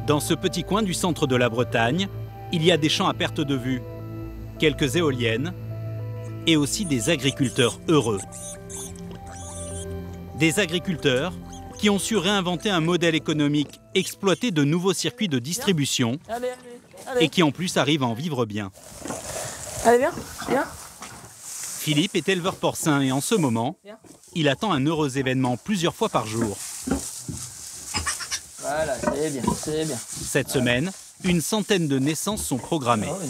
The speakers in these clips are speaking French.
Dans ce petit coin du centre de la Bretagne, il y a des champs à perte de vue, quelques éoliennes et aussi des agriculteurs heureux. Des agriculteurs qui ont su réinventer un modèle économique, exploiter de nouveaux circuits de distribution et qui en plus arrivent à en vivre bien. Allez, viens. Philippe est éleveur porcin et en ce moment, il attend un heureux événement plusieurs fois par jour. Voilà, c'est bien. Cette semaine, une centaine de naissances sont programmées. Oh,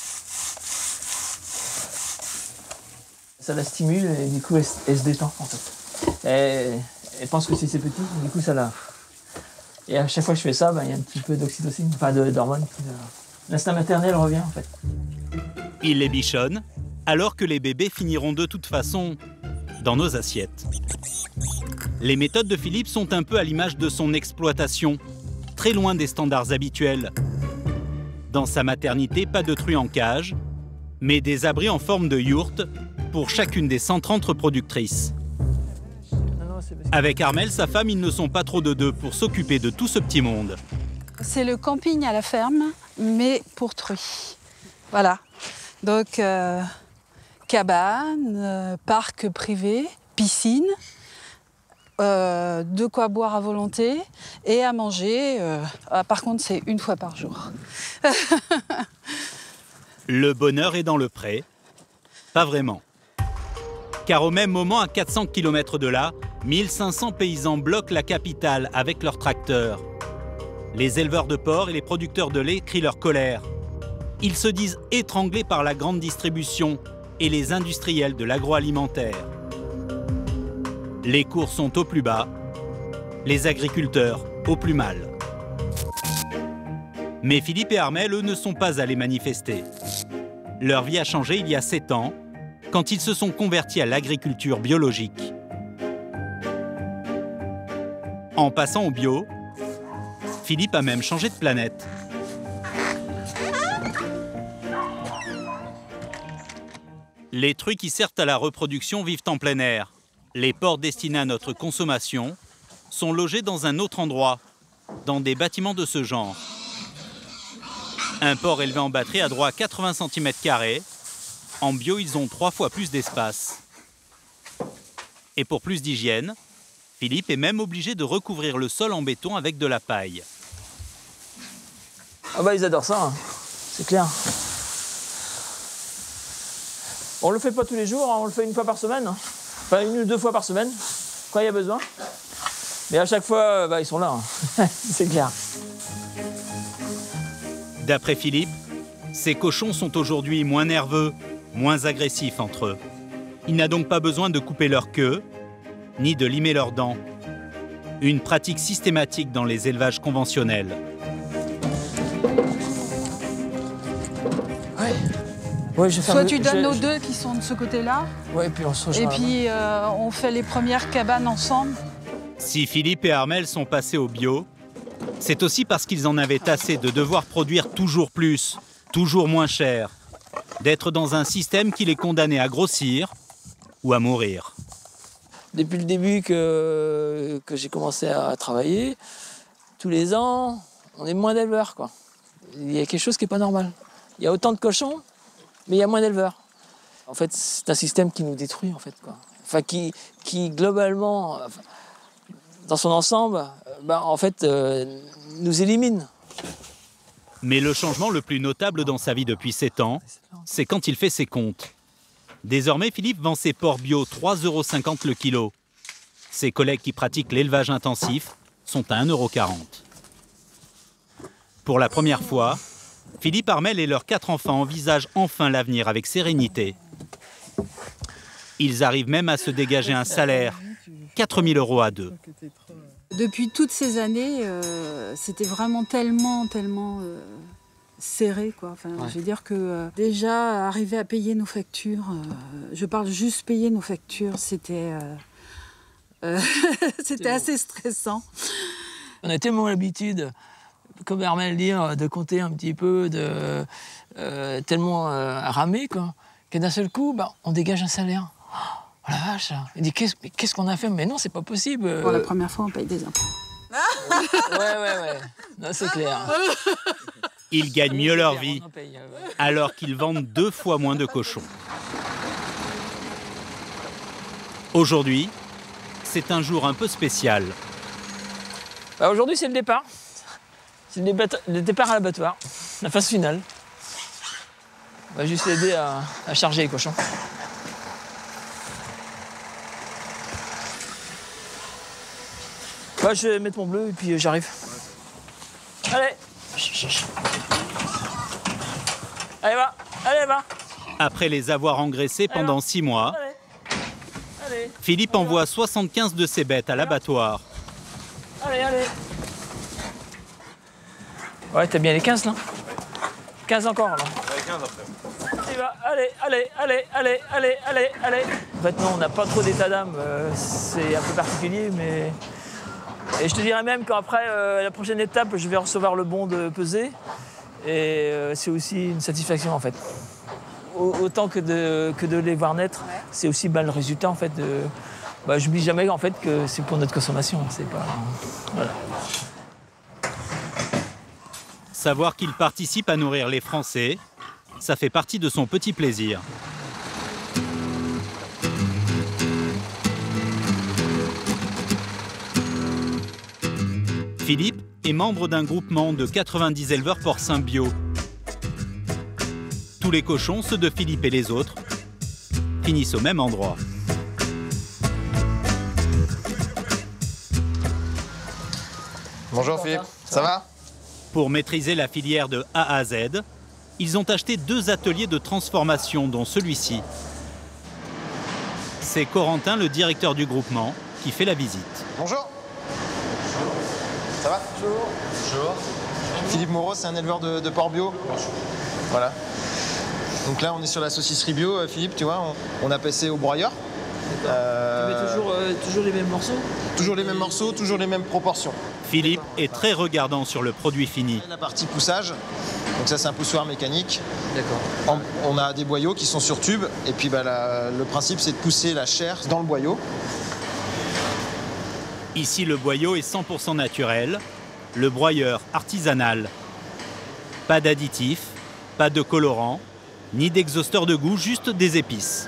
ça la stimule et du coup elle se détend en fait. Elle pense que si c'est petit, du coup ça la... Et à chaque fois que je fais ça, il y a un petit peu d'oxytocine, enfin d'hormones. L'instinct maternel revient en fait. Il les bichonne, alors que les bébés finiront de toute façon dans nos assiettes. Les méthodes de Philippe sont un peu à l'image de son exploitation, très loin des standards habituels. Dans sa maternité, pas de truies en cage, mais des abris en forme de yourte pour chacune des 130 reproductrices. Avec Armelle, sa femme, ils ne sont pas trop de deux pour s'occuper de tout ce petit monde. C'est le camping à la ferme, mais pour truies. Voilà. Donc, cabane, parc privé, piscine, de quoi boire à volonté et à manger. Par contre, c'est une fois par jour. Le bonheur est dans le pré. Pas vraiment. Car au même moment, à 400 km de là, 1500 paysans bloquent la capitale avec leurs tracteurs. Les éleveurs de porc et les producteurs de lait crient leur colère. Ils se disent étranglés par la grande distribution et les industriels de l'agroalimentaire. Les cours sont au plus bas, les agriculteurs au plus mal. Mais Philippe et Armelle, eux, ne sont pas allés manifester. Leur vie a changé il y a 7 ans, quand ils se sont convertis à l'agriculture biologique. En passant au bio, Philippe a même changé de planète. Les truies qui servent à la reproduction vivent en plein air. Les porcs destinés à notre consommation sont logés dans un autre endroit, dans des bâtiments de ce genre. Un porc élevé en batterie a droit à 80 cm². En bio, ils ont 3 fois plus d'espace. Et pour plus d'hygiène, Philippe est même obligé de recouvrir le sol en béton avec de la paille. Ah bah ils adorent ça, hein. C'est clair. On le fait pas tous les jours, hein. On le fait une fois par semaine. Hein. Enfin 1 ou 2 fois par semaine, quand il y a besoin. Mais à chaque fois, ils sont là, hein. C'est clair. D'après Philippe, ces cochons sont aujourd'hui moins nerveux, moins agressifs entre eux. Il n'a donc pas besoin de couper leur queue, ni de limer leurs dents. Une pratique systématique dans les élevages conventionnels. Ouais, Soit tu donnes nos deux qui sont de ce côté-là, ouais, puis on se et puis on fait les premières cabanes ensemble. Si Philippe et Armelle sont passés au bio, c'est aussi parce qu'ils en avaient assez de devoir produire toujours plus, toujours moins cher, d'être dans un système qui les condamnait à grossir ou à mourir. Depuis le début que j'ai commencé à travailler, tous les ans, on est moins d'éleveurs, quoi. Il y a quelque chose qui n'est pas normal. Il y a autant de cochons, mais il y a moins d'éleveurs. En fait, c'est un système qui nous détruit, en fait, quoi. Enfin, qui globalement, dans son ensemble, en fait, nous élimine. Mais le changement le plus notable dans sa vie depuis 7 ans, c'est quand il fait ses comptes. Désormais, Philippe vend ses porcs bio 3,50 € le kilo. Ses collègues qui pratiquent l'élevage intensif sont à 1,40 €. Pour la première fois, Philippe, Armelle et leurs 4 enfants envisagent enfin l'avenir avec sérénité. Ils arrivent même à se dégager un salaire, 4 000 € à deux. Depuis toutes ces années, c'était vraiment tellement serré, quoi. Enfin, Ouais. je veux dire que déjà, arriver à payer nos factures, je parle juste payer nos factures, c'était c'était assez stressant. On a tellement l'habitude, comme Armelle dit, de compter un petit peu, de tellement ramer, quoi, que d'un seul coup, on dégage un salaire. Oh la vache! Il dit qu'est-ce qu'on a fait? Mais non, c'est pas possible. Pour la première fois, on paye des impôts. Ouais. Non, c'est clair. Ils gagnent mieux leur vie, alors qu'ils vendent 2 fois moins de cochons. Aujourd'hui, c'est un jour un peu spécial. Bah, aujourd'hui, c'est le départ. C'est le départ à l'abattoir, la phase finale. On va juste aider à charger les cochons. Bah, je vais mettre mon bleu et puis j'arrive. Allez. Allez, va. Après les avoir engraissés pendant 6 mois, Allez. Philippe envoie 75 de ses bêtes à l'abattoir. Allez. Ouais, t'as bien les 15 là? 15 encore là. Ouais, 15 après. Il va. Allez. En fait, non, on n'a pas trop d'état d'âme. C'est un peu particulier, mais. Et je te dirais même qu'après, la prochaine étape, je vais recevoir le bon de peser. Et c'est aussi une satisfaction en fait. Autant que de les voir naître, c'est aussi le résultat en fait. J'oublie jamais en fait que c'est pour notre consommation. C'est pas. Voilà. Savoir qu'il participe à nourrir les Français, ça fait partie de son petit plaisir. Philippe est membre d'un groupement de 90 éleveurs porcins bio. Tous les cochons, ceux de Philippe et les autres, finissent au même endroit. Bonjour Philippe, ça va? Pour maîtriser la filière de A à Z, ils ont acheté 2 ateliers de transformation, dont celui-ci. C'est Corentin, le directeur du groupement, qui fait la visite. Bonjour. Ça va? Bonjour. Philippe Moreau, c'est un éleveur de porc bio. Voilà. Donc là, on est sur la saucisserie bio, Philippe, tu vois, on a passé au broyeur. Tu mets toujours les mêmes morceaux? Toujours les mêmes morceaux, toujours les mêmes proportions. Philippe est très regardant sur le produit fini. La partie poussage, donc ça c'est un poussoir mécanique. D'accord. On a des boyaux qui sont sur tube, et puis le principe c'est de pousser la chair dans le boyau. Ici, le boyau est 100% naturel, le broyeur artisanal. Pas d'additifs, pas de colorants, ni d'exhausteur de goût, juste des épices.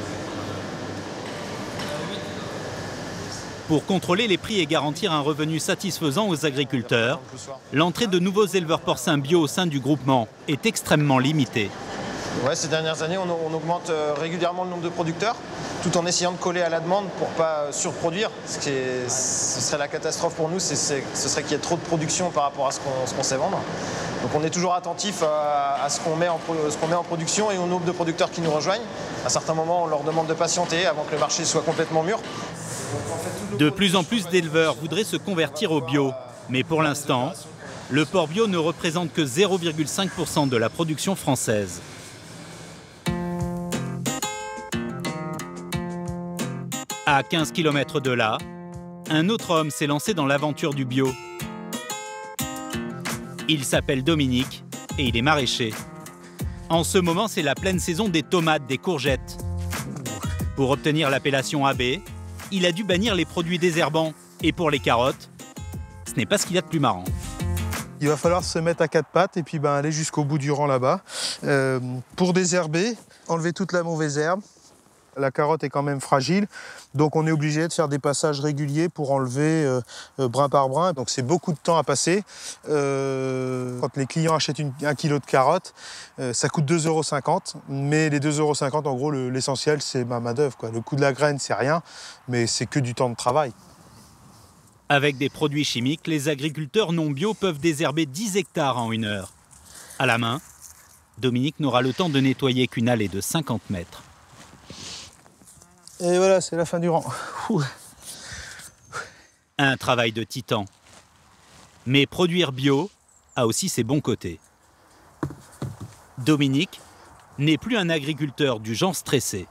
Pour contrôler les prix et garantir un revenu satisfaisant aux agriculteurs, l'entrée de nouveaux éleveurs porcins bio au sein du groupement est extrêmement limitée. Ouais, ces dernières années, on augmente régulièrement le nombre de producteurs, tout en essayant de coller à la demande pour ne pas surproduire. Ce serait la catastrophe pour nous, ce serait qu'il y ait trop de production par rapport à ce qu'on sait vendre. Donc on est toujours attentif à ce qu'on met en production et au nombre de producteurs qui nous rejoignent. À certains moments, on leur demande de patienter avant que le marché soit complètement mûr. De plus en plus d'éleveurs voudraient se convertir au bio, mais pour l'instant, le porc bio ne représente que 0,5% de la production française. À 15 km de là, un autre homme s'est lancé dans l'aventure du bio. Il s'appelle Dominique et il est maraîcher. En ce moment, c'est la pleine saison des tomates, des courgettes. Pour obtenir l'appellation AB, il a dû bannir les produits désherbants. Et pour les carottes, ce n'est pas ce qu'il y a de plus marrant. Il va falloir se mettre à 4 pattes et puis aller jusqu'au bout du rang là-bas. Pour désherber, enlever toute la mauvaise herbe. La carotte est quand même fragile, donc on est obligé de faire des passages réguliers pour enlever brin par brin. Donc c'est beaucoup de temps à passer. Quand les clients achètent 1 kilo de carottes, ça coûte 2,50 €. Mais les 2,50 €, en gros, l'essentiel, c'est ma main-d'œuvre. Le coût de la graine, c'est rien, mais c'est que du temps de travail. Avec des produits chimiques, les agriculteurs non bio peuvent désherber 10 hectares en 1 heure. À la main, Dominique n'aura le temps de nettoyer qu'une allée de 50 mètres. Et voilà, c'est la fin du rang. Un travail de titan. Mais produire bio a aussi ses bons côtés. Dominique n'est plus un agriculteur du genre stressé.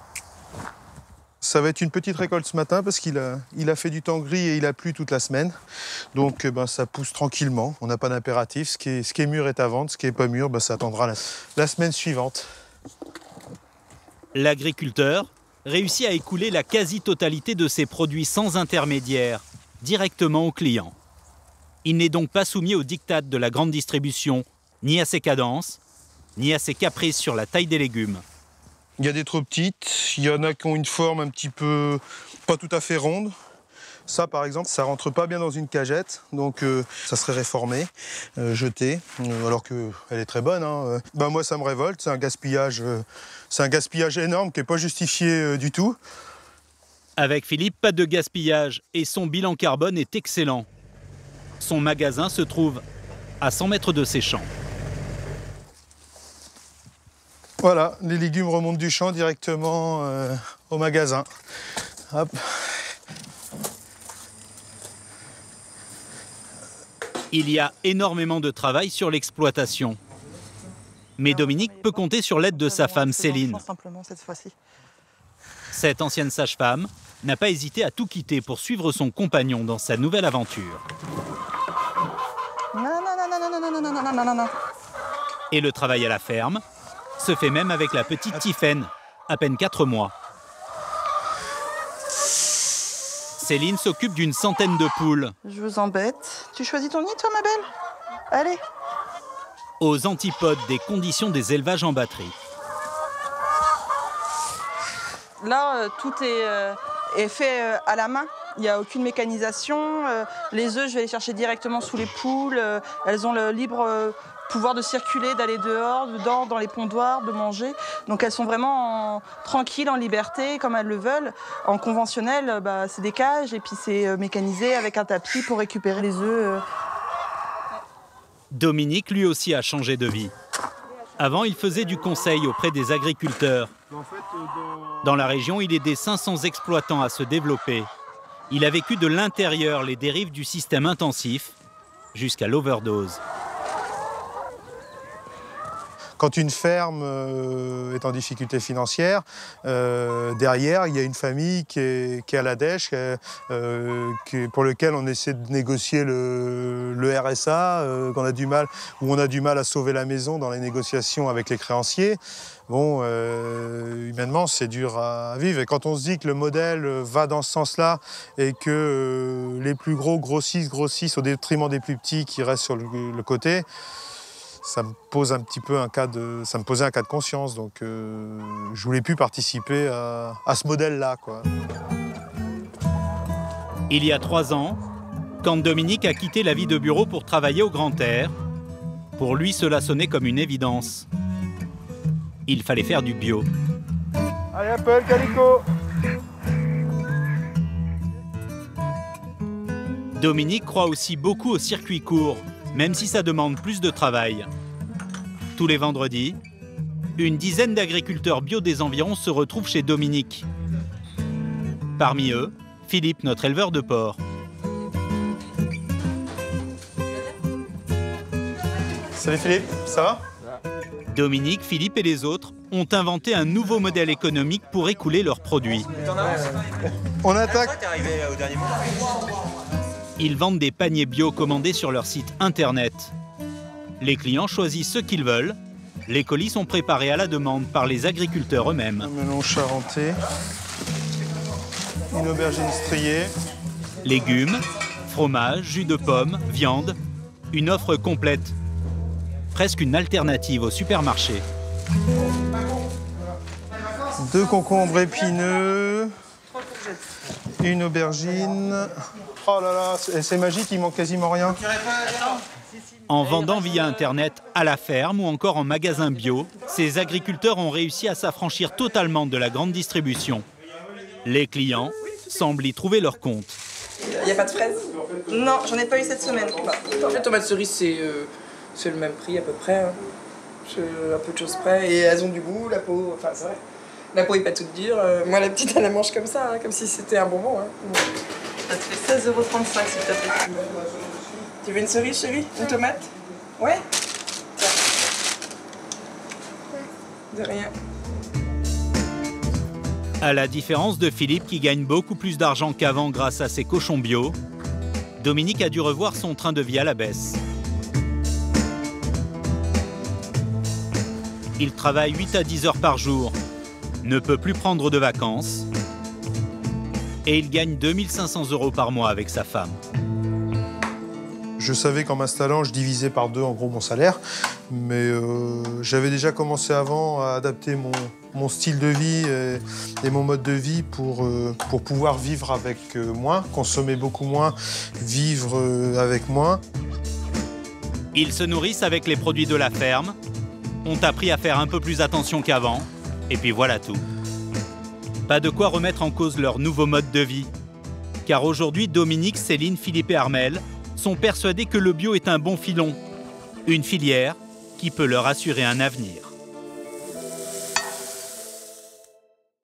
Ça va être une petite récolte ce matin parce qu'il a fait du temps gris et il a plu toute la semaine. Donc ça pousse tranquillement, on n'a pas d'impératif. Ce qui est mûr est à vendre, ce qui n'est pas mûr, ça attendra la semaine suivante. L'agriculteur réussit à écouler la quasi-totalité de ses produits sans intermédiaire, directement aux clients. Il n'est donc pas soumis aux diktats de la grande distribution, ni à ses cadences, ni à ses caprices sur la taille des légumes. Il y a des trop petites, il y en a qui ont une forme un petit peu pas tout à fait ronde. Ça, par exemple, ça rentre pas bien dans une cagette, donc ça serait réformé, jeté, alors qu'elle est très bonne. Hein. Moi, ça me révolte, c'est un gaspillage énorme qui n'est pas justifié du tout. Avec Philippe, pas de gaspillage et son bilan carbone est excellent. Son magasin se trouve à 100 mètres de ses champs. Voilà, les légumes remontent du champ directement au magasin. Hop. Il y a énormément de travail sur l'exploitation. Mais Dominique peut compter sur l'aide de sa femme Céline. Cette ancienne sage-femme n'a pas hésité à tout quitter pour suivre son compagnon dans sa nouvelle aventure. Non. Et le travail à la ferme se fait même avec la petite Tiffaine, à peine 4 mois. Céline s'occupe d'une centaine de poules. Je vous embête. Tu choisis ton nid, toi, ma belle? Allez. Aux antipodes des conditions des élevages en batterie. Là, tout est fait à la main. Il n'y a aucune mécanisation. Les œufs, je vais les chercher directement sous les poules. Elles ont le libre pouvoir de circuler, d'aller dehors, dedans, dans les pondoirs, de manger. Donc elles sont vraiment tranquilles, en liberté, comme elles le veulent. En conventionnel, c'est des cages et puis c'est mécanisé avec un tapis pour récupérer les œufs. Dominique, lui aussi, a changé de vie. Avant, il faisait du conseil auprès des agriculteurs. Dans la région, il aidait 500 exploitants à se développer. Il a vécu de l'intérieur les dérives du système intensif jusqu'à l'overdose. Quand une ferme est en difficulté financière, derrière, il y a une famille qui est à la dèche, pour lequel on essaie de négocier le RSA, où on a du mal à sauver la maison dans les négociations avec les créanciers. Bon, humainement, c'est dur à vivre. Et quand on se dit que le modèle va dans ce sens-là et que les plus gros grossissent au détriment des plus petits qui restent sur le côté, ça me pose un petit peu ça me posait un cas de conscience. Donc, je voulais plus participer à ce modèle-là, quoi. Il y a 3 ans, quand Dominique a quitté la vie de bureau pour travailler au grand air, pour lui, cela sonnait comme une évidence. Il fallait faire du bio. Allez, Apple, Calico! Dominique croit aussi beaucoup au circuit court, même si ça demande plus de travail. Tous les vendredis, une dizaine d'agriculteurs bio des environs se retrouvent chez Dominique. Parmi eux, Philippe, notre éleveur de porcs. Salut Philippe, ça va? Dominique, Philippe et les autres ont inventé un nouveau modèle économique pour écouler leurs produits. On attaque. Ils vendent des paniers bio commandés sur leur site internet. Les clients choisissent ce qu'ils veulent. Les colis sont préparés à la demande par les agriculteurs eux-mêmes. Un melon charentais, une aubergine striée. Légumes, fromage, jus de pomme, viande, une offre complète. Presque une alternative au supermarché. 2 concombres épineux, une aubergine. Oh là là, c'est magique, il manque quasiment rien. En vendant via Internet à la ferme ou encore en magasin bio, ces agriculteurs ont réussi à s'affranchir totalement de la grande distribution. Les clients semblent y trouver leur compte. Il n'y a pas de fraises? Non, j'en ai pas eu cette semaine. Les tomates cerises, c'est le même prix à peu près. Hein. Un peu de choses près. Et elles ont du goût, la peau, enfin c'est vrai. La peau est pas toute dure. Moi, la petite, elle la mange comme ça, hein, comme si c'était un bonbon. Hein. Ça te fait 16,35 € s'il te plaît. Tu veux une cerise, chérie? Une tomate? Ouais? Tiens. De rien. À la différence de Philippe qui gagne beaucoup plus d'argent qu'avant grâce à ses cochons bio, Dominique a dû revoir son train de vie à la baisse. Il travaille 8 à 10 heures par jour, ne peut plus prendre de vacances et il gagne 2 500 € par mois avec sa femme. Je savais qu'en m'installant, je divisais par 2 en gros mon salaire, mais j'avais déjà commencé avant à adapter mon style de vie et mon mode de vie pour pouvoir vivre avec moins, consommer beaucoup moins, vivre avec moins. Ils se nourrissent avec les produits de la ferme, ont appris à faire un peu plus attention qu'avant, et puis voilà tout. Pas de quoi remettre en cause leur nouveau mode de vie. Car aujourd'hui, Dominique, Céline, Philippe et Armel sont persuadés que le bio est un bon filon, une filière qui peut leur assurer un avenir.